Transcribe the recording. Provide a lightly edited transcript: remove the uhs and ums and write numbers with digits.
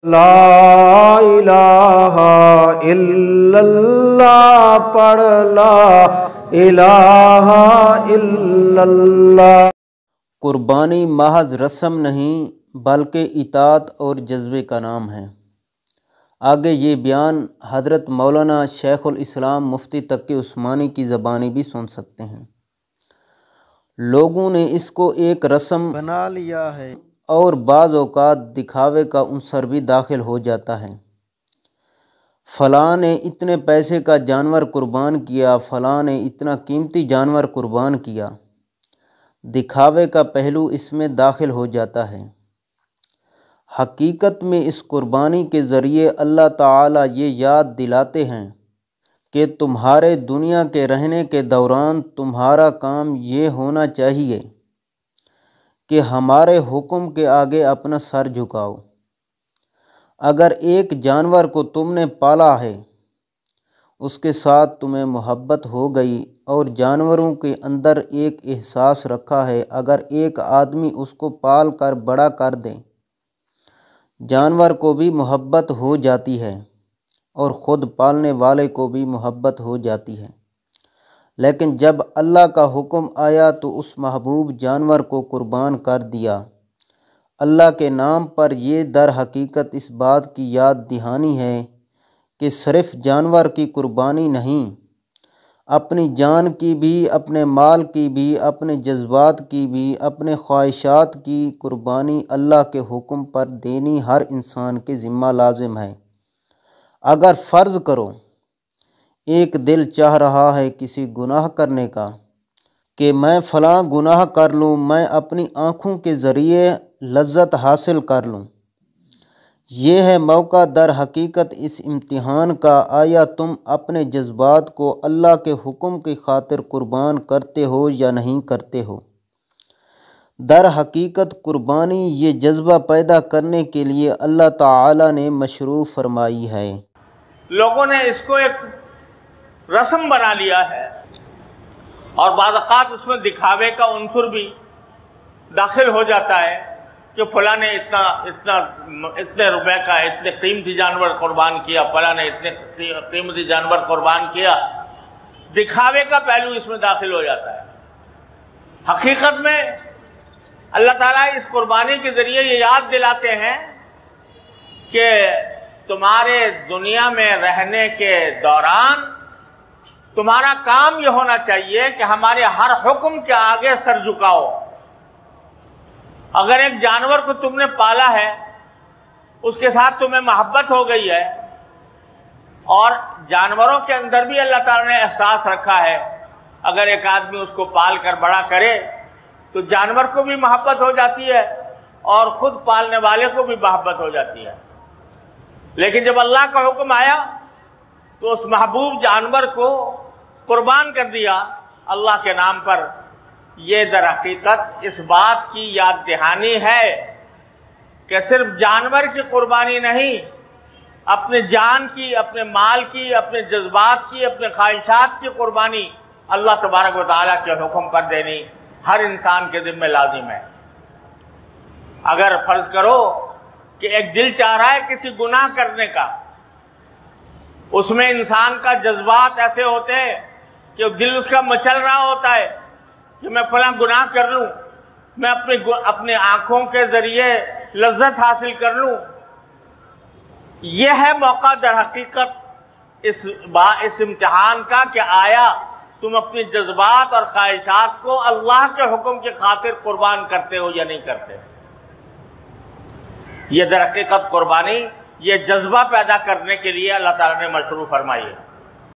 لا الہ الا اللہ پڑھ، لا الہ الا اللہ۔ قربانی محض رسم نہیں بلکہ اطاعت اور جذبے کا نام ہے۔ آگے یہ بیان حضرت مولانا شیخ الاسلام مفتی تقی عثمانی کی زبانی بھی سن سکتے ہیں۔ لوگوں نے اس کو ایک رسم بنا لیا ہے اور بعض اوقات دکھاوے کا عنصر بھی داخل ہو جاتا ہے۔ فلاں نے اتنے پیسے کا جانور قربان کیا، فلاں نے اتنا قیمتی جانور قربان کیا، دکھاوے کا پہلو اس میں داخل ہو جاتا ہے۔ حقیقت میں اس قربانی کے ذریعے اللہ تعالیٰ یہ یاد دلاتے ہیں کہ تمہارے دنیا کے رہنے کے دوران تمہارا کام یہ ہونا چاہیے کہ ہمارے حکم کے آگے اپنا سر جھکاؤ۔ اگر ایک جانور کو تم نے پالا ہے، اس کے ساتھ تمہیں محبت ہو گئی اور جانوروں کے اندر ایک احساس رکھا ہے، اگر ایک آدمی اس کو پال کر بڑا کر دے، جانور کو بھی محبت ہو جاتی ہے اور خود پالنے والے کو بھی محبت ہو جاتی ہے۔ لیکن جب اللہ کا حکم آیا تو اس محبوب جانور کو قربان کر دیا۔ اللہ کے نام پر یہ در حقیقت اس بات کی یاد دہانی ہے کہ صرف جانور کی قربانی نہیں، اپنی جان کی بھی، اپنے مال کی بھی، اپنے جذبات کی بھی، اپنے خواہشات کی قربانی اللہ کے حکم پر دینی ہر انسان کے ذمہ لازم ہے۔ اگر فرض کرو ایک دل چاہ رہا ہے کسی گناہ کرنے کا کہ میں فلاں گناہ کر لوں، میں اپنی آنکھوں کے ذریعے لذت حاصل کر لوں، یہ ہے موقع در حقیقت اس امتحان کا، آیا تم اپنے جذبات کو اللہ کے حکم کی خاطر قربان کرتے ہو یا نہیں کرتے ہو؟ در حقیقت قربانی یہ جذبہ پیدا کرنے کے لیے اللہ تعالیٰ نے مشروع فرمائی ہے۔ لوگوں نے اس کو ایک رسم بنا لیا ہے اور بعض اوقات اس میں دکھاوے کا عنصر بھی داخل ہو جاتا ہے کہ فلاں نے اتنے روپے کا اتنے قیمتی جانور قربان کیا، فلاں نے اتنے قیمتی جانور قربان کیا، دکھاوے کا پہلو اس میں داخل ہو جاتا ہے۔ حقیقت میں اللہ تعالیٰ اس قربانی کے ذریعے یہ یاد دلاتے ہیں کہ تمہارے دنیا میں رہنے کے دوران تمہارا کام یہ ہونا چاہیے کہ ہمارے ہر حکم کے آگے سر جھکاؤ۔ اگر ایک جانور کو تم نے پالا ہے، اس کے ساتھ تمہیں محبت ہو گئی ہے، اور جانوروں کے اندر بھی اللہ تعالیٰ نے احساس رکھا ہے، اگر ایک آدمی اس کو پال کر بڑا کرے تو جانور کو بھی محبت ہو جاتی ہے اور خود پالنے والے کو بھی محبت ہو جاتی ہے۔ لیکن جب اللہ کا حکم آیا تو اس محبوب جانور کو قربان کر دیا اللہ کے نام پر، یہ در حقیقت اس بات کی یاد دہانی ہے کہ صرف جانور کی قربانی نہیں، اپنے جان کی، اپنے مال کی، اپنے جذبات کی، اپنے خواہشات کی قربانی اللہ تبارک و تعالیٰ کے حکم پر دینی ہر انسان کے ذمہ لازم ہے۔ اگر فرض کرو کہ ایک دل چاہ رہا ہے کسی گناہ کرنے کا، اس میں انسان کا جذبات ایسے ہوتے ہیں کہ دل اس کا مچل رہا ہوتا ہے کہ میں فلاں گناہ کر لوں، میں اپنی آنکھوں کے ذریعے لذت حاصل کر لوں، یہ ہے موقع در حقیقت اس امتحان کا کہ آیا تم اپنی جذبات اور خواہشات کو اللہ کے حکم کی خاطر قربان کرتے ہو یا نہیں کرتے۔ یہ در حقیقت قربانی یہ جذبہ پیدا کرنے کے لیے اللہ تعالیٰ نے مشروع فرمائی ہے۔